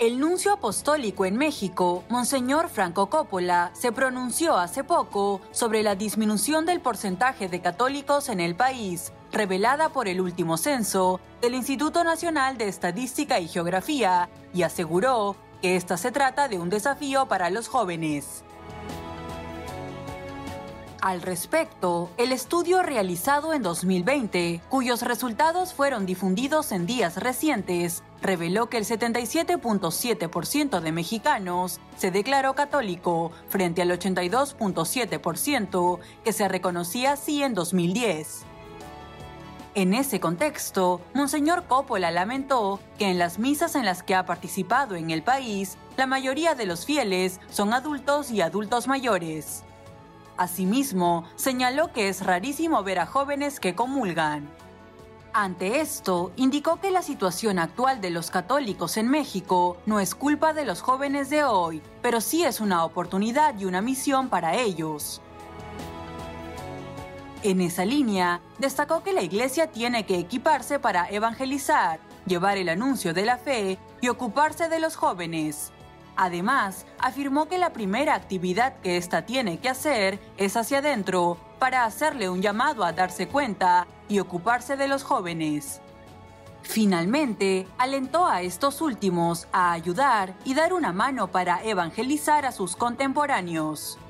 El nuncio apostólico en México, Monseñor Franco Coppola, se pronunció hace poco sobre la disminución del porcentaje de católicos en el país, revelada por el último censo del Instituto Nacional de Estadística y Geografía, y aseguró que esta se trata de un desafío para los jóvenes. Al respecto, el estudio realizado en 2020, cuyos resultados fueron difundidos en días recientes, reveló que el 77.7% de mexicanos se declaró católico frente al 82.7% que se reconocía así en 2010. En ese contexto, Monseñor Coppola lamentó que en las misas en las que ha participado en el país, la mayoría de los fieles son adultos y adultos mayores. Asimismo, señaló que es rarísimo ver a jóvenes que comulgan. Ante esto, indicó que la situación actual de los católicos en México no es culpa de los jóvenes de hoy, pero sí es una oportunidad y una misión para ellos. En esa línea, destacó que la Iglesia tiene que equiparse para evangelizar, llevar el anuncio de la fe y ocuparse de los jóvenes. Además, afirmó que la primera actividad que ésta tiene que hacer es hacia adentro, para hacerle un llamado a darse cuenta y ocuparse de los jóvenes. Finalmente, alentó a estos últimos a ayudar y dar una mano para evangelizar a sus contemporáneos.